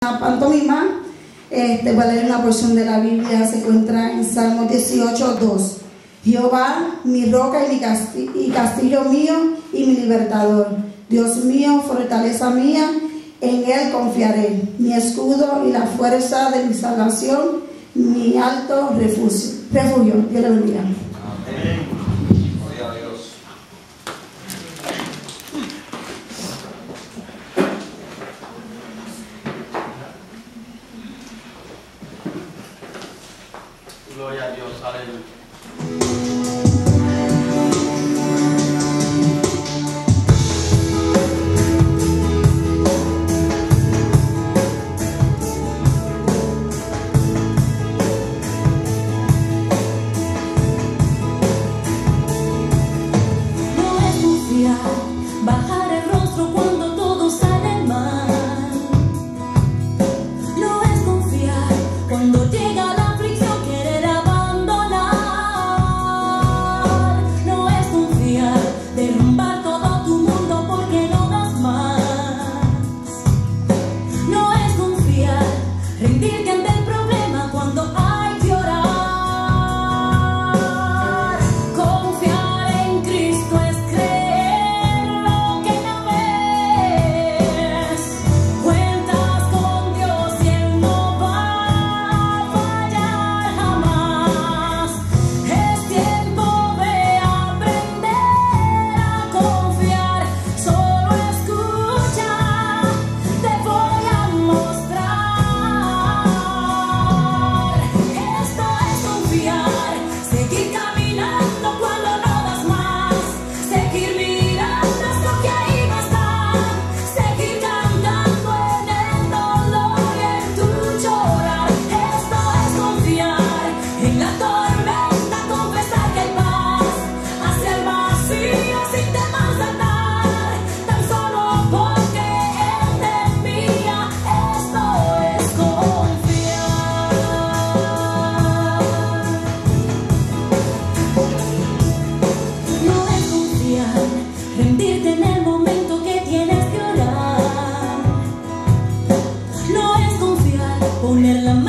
pantomima. Voy a leer una porción de la Biblia, se encuentra en Salmos 18:2. Jehová, mi roca y castillo mío y mi libertador, Dios mío, fortaleza mía, en él confiaré, mi escudo y la fuerza de mi salvación, mi alto refugio. Dios le bendiga. Amén. Gloria a Dios. Gloria a Dios, aleluya. Bajar el rostro cuando todo sale mal. No es confiar cuando llega la aflicción, querer abandonar. No es confiar, derrumbar todo tu mundo porque no das más. No es confiar, rendirte ante el problema cuando hay que orar. Confiar en Cristo es creer. Rendirte en el momento que tienes que orar. No es confiar, poner la mano